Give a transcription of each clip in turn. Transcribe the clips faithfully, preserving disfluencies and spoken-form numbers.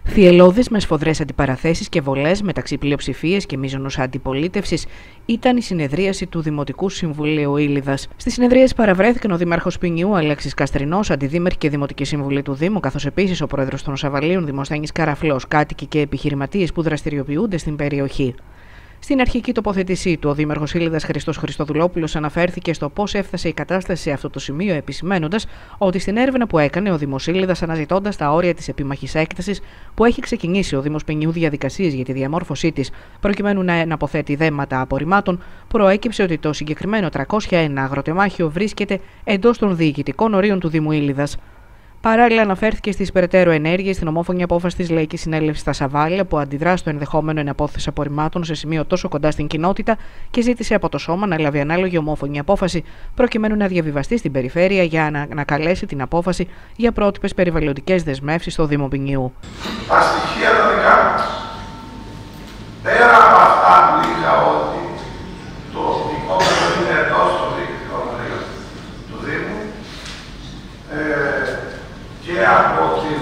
Θυελλώδης με σφοδρές αντιπαραθέσεις και βολές μεταξύ πλειοψηφίας και μείζωνος αντιπολίτευσης ήταν η συνεδρίαση του Δημοτικού Συμβουλίου Ήλιδας. Στη συνεδρίαση παραβρέθηκαν ο Δήμαρχος Ποινιού Αλέξης Καστρινός, Αντιδήμαρχοι και Δημοτική Συμβουλή του Δήμου, καθώς επίσης ο Πρόεδρος των Σαβαλίων Δημοσθένης Καραφλός, κάτοικοι και επιχειρηματίες που δραστηριοποιούνται στην περιοχή. Στην αρχική τοποθέτησή του, ο Δήμαρχος Ήλιδας Χριστός Χριστοδουλόπουλος αναφέρθηκε στο πώς έφτασε η κατάσταση σε αυτό το σημείο, επισημαίνοντας ότι στην έρευνα που έκανε ο Δήμος Ήλιδας, αναζητώντας τα όρια της επίμαχης έκτασης που έχει ξεκινήσει ο Δήμος Ποινιού διαδικασίες για τη διαμόρφωσή της, προκειμένου να αναποθέτει δέματα απορριμμάτων, προέκυψε ότι το συγκεκριμένο τριακόσια ένα αγροτεμάχιο βρίσκεται εντός των διοικητικών ορίων του Δήμου Ήλιδας. Παράλληλα, αναφέρθηκε στις περαιτέρω ενέργειες στην ομόφωνη απόφαση της Λαϊκής Συνέλευσης στα Σαβάλια, που αντιδρά στο ενδεχόμενο εναπόθεση απορριμμάτων σε σημείο τόσο κοντά στην κοινότητα και ζήτησε από το Σώμα να λάβει ανάλογη ομόφωνη απόφαση, προκειμένου να διαβιβαστεί στην περιφέρεια για να ανακαλέσει την απόφαση για πρότυπες περιβαλλοντικές δεσμεύσεις στο Δήμο Ποινιού. Τα στοιχεία τα δικά μας. Πέρα από αυτά που είχα ότι το οικόπεδο είναι εντός των διοικητικών ορίων του Δήμου, ε, και από την,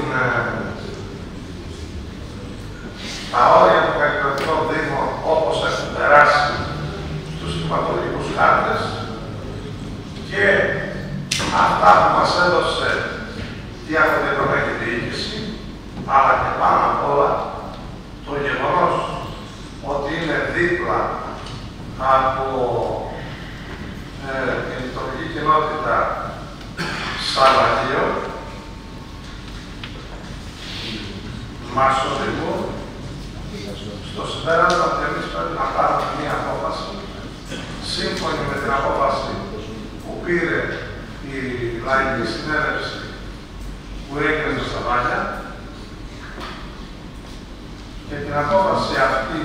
τα όρια των καλλιτεχνικών δήμων όπως έχουν περάσει στους σχηματολογικούς χάρτες και αυτά που μας έδωσε η αυτοδιοικητική διοίκηση, αλλά και πάνω απ' όλα το γεγονός ότι είναι δίπλα από ε, την λειτουργική κοινότητα Σαββατίων, μας οδηγούν στο συμπέρασμα ότι εμείς πρέπει να πάρουμε μία απόφαση σύμφωνη με την απόφαση που πήρε η Λαϊκή Συνέλευση που έγινε στα Σαββάλια και την απόφαση αυτή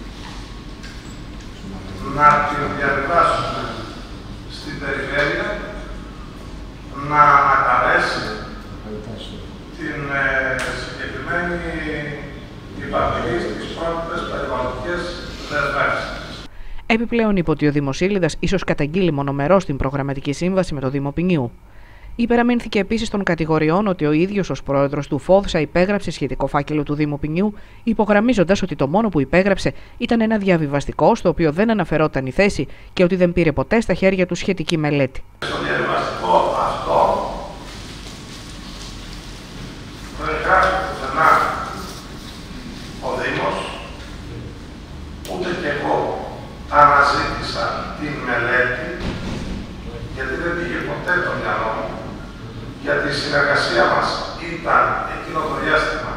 να την διαβιβάσουμε στην περιφέρεια, να ανακαλέσει την ε, συγκεκριμένη υπαρχή στις πρότυπες περιβαλλοντικές δεσμεύσεις. Επιπλέον είπε ότι ο Δήμος Ήλιδας ίσως καταγγείλει μονομερώς την προγραμματική σύμβαση με το Δήμο Ποινιού. Υπεραμείνθηκε επίσης των κατηγοριών ότι ο ίδιος ως πρόεδρος του ΦΟΔΣΑ υπέγραψε σχετικό φάκελο του Δήμου Ποινιού, υπογραμμίζοντας ότι το μόνο που υπέγραψε ήταν ένα διαβιβαστικό στο οποίο δεν αναφερόταν η θέση και ότι δεν πήρε ποτέ στα χέρια του σχετική μελέτη. Στο διαβιβαστικό αυτό δεν γράφει πουθενά ο Δήμος, ούτε και εγώ αναζήτησα την μελέτη, γιατί δεν πήγε ποτέ το μυαλό μου, γιατί η συνεργασία μας ήταν εκείνο το διάστημα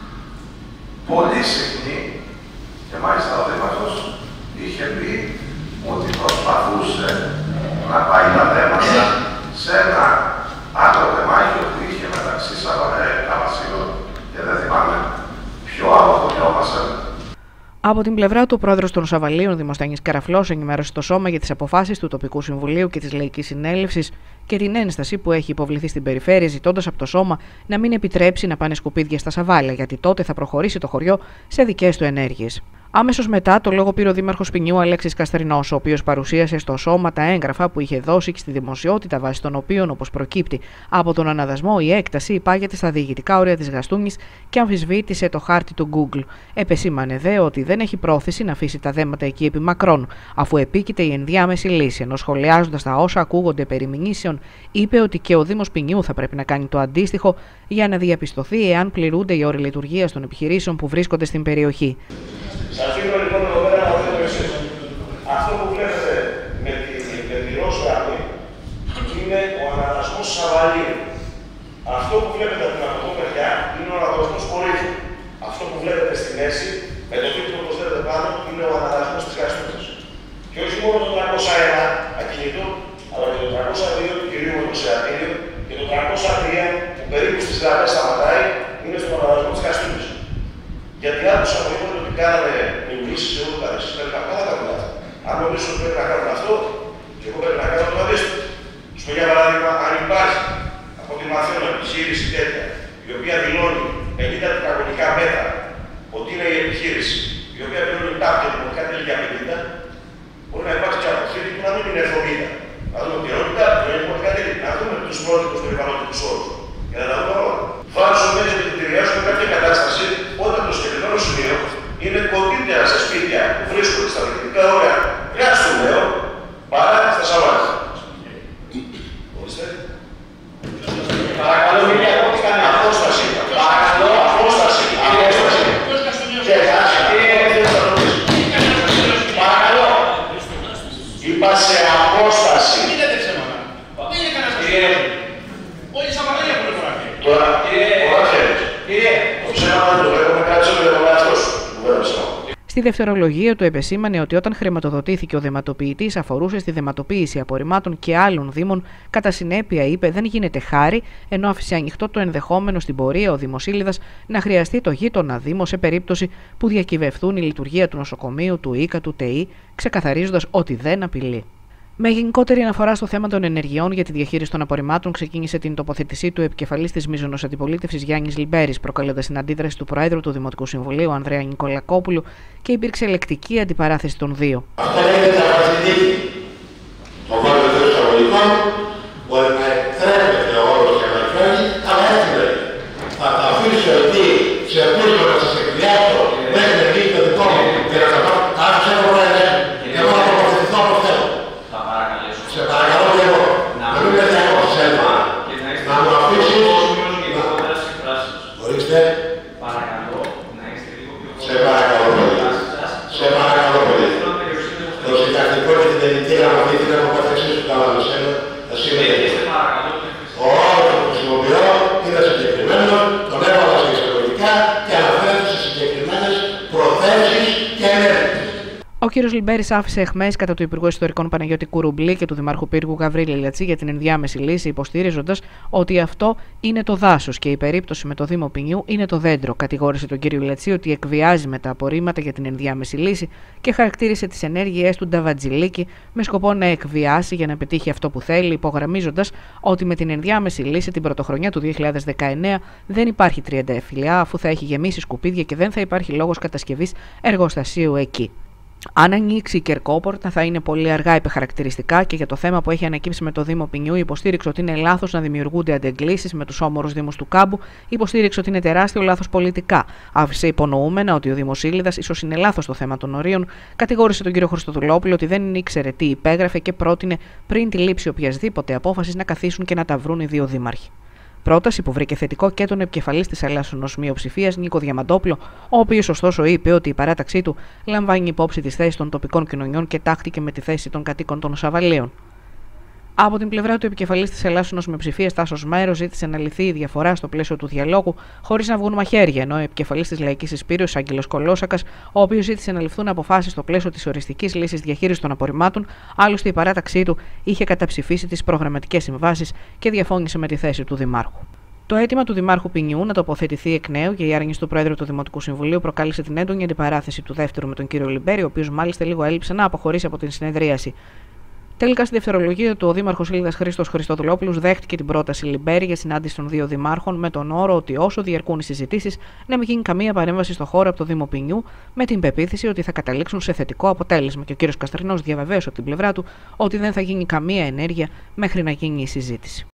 πολύ συχνή και μάλιστα ο Δήμαρχος είχε πει ότι προσπαθούσε να πάει τα θέματα σε ένα άλλο τεμάχιο που είχε μεταξύ Καβασίων και δεν θυμάμαι ποιο άλλο χωριό μας έμεινε. Από την πλευρά του, ο Πρόεδρος των Σαβαλίων Δημοσθένης Καραφλός ενημέρωσε το Σώμα για τις αποφάσεις του Τοπικού Συμβουλίου και της Λαϊκής Συνέλευσης και την ένσταση που έχει υποβληθεί στην περιφέρεια, ζητώντας από το Σώμα να μην επιτρέψει να πάνε σκουπίδια στα Σαβάλια, γιατί τότε θα προχωρήσει το χωριό σε δικές του ενέργειες. Αμέσως μετά, το λόγο πήρε ο Δήμαρχος Ποινιού Αλέξης Καστρινός, ο οποίος παρουσίασε στο Σώμα τα έγγραφα που είχε δώσει και στη δημοσιότητα, βάσει των οποίων, όπως προκύπτει από τον αναδασμό, η έκταση υπάγεται στα διοικητικά όρια της Γαστούνης και αμφισβήτησε το χάρτη του Google. Επεσήμανε δε ότι δεν έχει πρόθεση να αφήσει τα δέματα εκεί επί μακρόν, αφού επίκειται η ενδιάμεση λύση, ενώ σχολιάζοντας τα όσα ακούγονται περί μηνύσεων, είπε ότι και ο Δήμος Ποινιού θα πρέπει να κάνει το αντίστοιχο για να διαπιστωθεί εάν πληρούνται οι όροι λειτουργίας των επιχειρήσεων που βρίσκονται στην περιοχή. Σας δίνω λοιπόν εδώ πέρα να δείτε το εξής. Αυτό που βλέπετε με την ροζ γραμμή είναι ο αναδασμός Σαβαλίου. Αυτό που βλέπετε από την από εδώ μεριά είναι ο αναδασμός Κορύφου. Αυτό που βλέπετε στη μέση, με το τίτλο όπως βλέπετε πάνω, είναι ο αναδασμός της Γαστούνης. Και όχι μόνο το τριακόσια ένα ακίνητο, αλλά και το τριακόσια δύο του κυρίου με το Σεατήριο και το τριακόσια τρία που περίπου στις γραμμές σταματάει, είναι στον αναδασμό της Γαστούνης. Γιατί άκουσα από εδώ ότι κάνανε μηνύσεις σε όλο τα δίσεις. Πρέπει να κάνουν αυτά. Αν νομίζω ότι πρέπει να κάνουν αυτό, και εγώ πρέπει να κάνω το αντίστοιχο. Στο για παράδειγμα, αν υπάρχει από τη μαθαίνω επιχείρηση τέτοια είναι κοντύτερα σε σπίτια που βρίσκονται στα διοικητικά όρια κράτους του νέου παρά στα Σαββάτια. Παρακαλώ, μην διακόπτει κανένα. Απόσταση. Παρακαλώ, απόσταση. Απόσταση. Και χάσει. Παρακαλώ. Είπα σε απόσταση. Μην λέτε ψέματα. Δεν είναι κανένας ψέματα. Όλοι σαν παρέλια που είναι αυτή. Τώρα, όλα ξέρεις. Το ψέμα δεν το έχουμε κάτι στο λεγόμενο αυτό σου. Στη δευτερολογία του επεσήμανε ότι όταν χρηματοδοτήθηκε ο δεματοποιητής αφορούσε στη δεματοποίηση απορριμμάτων και άλλων δήμων, κατά συνέπεια, είπε, δεν γίνεται χάρη, ενώ άφησε ανοιχτό το ενδεχόμενο στην πορεία ο Δήμος Ήλιδας να χρειαστεί το γείτονα Δήμο σε περίπτωση που διακυβευτούν η λειτουργία του νοσοκομείου, του ΙΚΑ, του ΤΕΗ, ξεκαθαρίζοντας ότι δεν απειλεί. Με γενικότερη αναφορά στο θέμα των ενεργειών για τη διαχείριση των απορριμμάτων, ξεκίνησε την τοποθέτησή του επικεφαλής της μείζωνος αντιπολίτευσης Γιάννης Λιμπέρης, προκαλώντας την αντίδραση του Προέδρου του Δημοτικού Συμβουλίου Ανδρέα Νικολακόπουλου και υπήρξε λεκτική αντιπαράθεση των δύο. Αυτό λέγεται απαθητική. Το βάλω εδώ εισαγωγικών, μπορεί να εκτρέπεται ο όρος και να εκφέρει, αλλά έτσι λέγεται. Θα τα αφήσω εκεί σε αυτούς που θα σας εκδιάσω μέχρι να γίνει το δικό μου και να τα πάω. Άφησε το Πρόεδρε, εγώ να τοποθετηθώ όπως θέλω. Σε παρακαλώ και εγώ, να μην με διακόψεις έλμα, να μου αφήσεις, ορίστε, σε παρακαλώ πολύ, σε παρακαλώ πολύ. Το συντακτικό και την τελική γραμματή την έχω καθεξής του Καλαμισέλου, θα συμμετέχει. Ο όρος που χρησιμοποιώ είναι συγκεκριμένος, τον έβαλα σε εισαγωγικά και αναφέρεται σε συγκεκριμένες προθέσεις και ενέργειες. Ο κ. Λιμπέρης άφησε εχμές κατά του Υπουργού Ιστορικών Παναγιώτη Κουρουμπλή και του Δημάρχου Πύργου Γαβρίλη Λατσή για την ενδιάμεση λύση, υποστήριζοντας ότι αυτό είναι το δάσος και η περίπτωση με το Δήμο Ποινιού είναι το δέντρο. Κατηγόρησε τον κ. Λατσή ότι εκβιάζει με τα απορρίμματα για την ενδιάμεση λύση και χαρακτήρισε τις ενέργειές του Νταβατζηλίκη με σκοπό να εκβιάσει για να πετύχει αυτό που θέλει, υπογραμμίζοντας ότι με την ενδιάμεση λύση την πρωτοχρονιά του δύο χιλιάδες δεκαεννέα δεν υπάρχει τριαντάεφυλλιά, αφού θα έχει γεμίσει σκουπίδια και δεν θα υπάρχει λόγος κατασκευής εργοστασίου εκεί. Αν ανοίξει η Κερκόπορτα, θα είναι πολύ αργά, είπε χαρακτηριστικά, και για το θέμα που έχει ανακύψει με το Δήμο Ποινιού, υποστήριξε ότι είναι λάθος να δημιουργούνται αντεγκλήσεις με τους όμορους Δήμους του Κάμπου, υποστήριξε ότι είναι τεράστιο λάθος πολιτικά. Άφησε υπονοούμενα ότι ο Δήμος Ήλιδας ίσως είναι λάθος στο θέμα των ορίων, κατηγόρησε τον κύριο Χριστοδουλόπουλο ότι δεν ήξερε τι υπέγραφε και πρότεινε πριν τη λήψη οποιασδήποτε απόφαση να καθίσουν και να τα βρουν οι δύο δήμαρχοι. Πρόταση που βρήκε θετικό και τον επικεφαλής της Ελλάσσονος Μειοψηφίας Νίκο Διαμαντόπουλο, ο οποίος ωστόσο είπε ότι η παράταξή του λαμβάνει υπόψη τις θέσεις των τοπικών κοινωνιών και τάχτηκε με τη θέση των κατοίκων των Σαβαλίων. Από την πλευρά του επικεφαλής της Ελλάσσονος Μειοψηφίας Τάσος Μέρος ζήτησε να λυθεί η διαφορά στο πλαίσιο του διαλόγου χωρίς να βγουν μαχαίρια, ενώ ο επικεφαλής της Λαϊκής Εισπύρωσης Άγγελος Κολόσακας, ο οποίος ζήτησε να ληφθούν αποφάσεις στο πλαίσιο της οριστικής λύσης διαχείρισης των απορριμμάτων, άλλωστε η παράταξή του είχε καταψηφίσει τις προγραμματικές συμβάσεις και διαφώνησε με τη θέση του Δημάρχου. Το αίτημα του Δημάρχου Ποινιού να τοποθετηθεί εκ νέου και η άρνηση του Πρόεδρου του Δημοτικού Συμβουλίου προκάλεσε την έντονη αντιπαράθεση του δεύτερου με τον κύριο Λιμπέρη, ο οποίος μάλιστα λίγο έλειψε να αποχωρήσει από την συνεδρίαση. Τελικά, στη δευτερολογία του, ο Δήμαρχος Ήλιδας Χρήστος Χριστοδουλόπουλος δέχτηκε την πρόταση Λιμπέρη για συνάντηση των δύο δημάρχων με τον όρο ότι όσο διαρκούν οι συζητήσεις, να μην γίνει καμία παρέμβαση στο χώρο από το Δήμο Ποινιού, με την πεποίθηση ότι θα καταλήξουν σε θετικό αποτέλεσμα. Και ο κ. Καστρινός διαβεβαίωσε από την πλευρά του ότι δεν θα γίνει καμία ενέργεια μέχρι να γίνει η συζήτηση.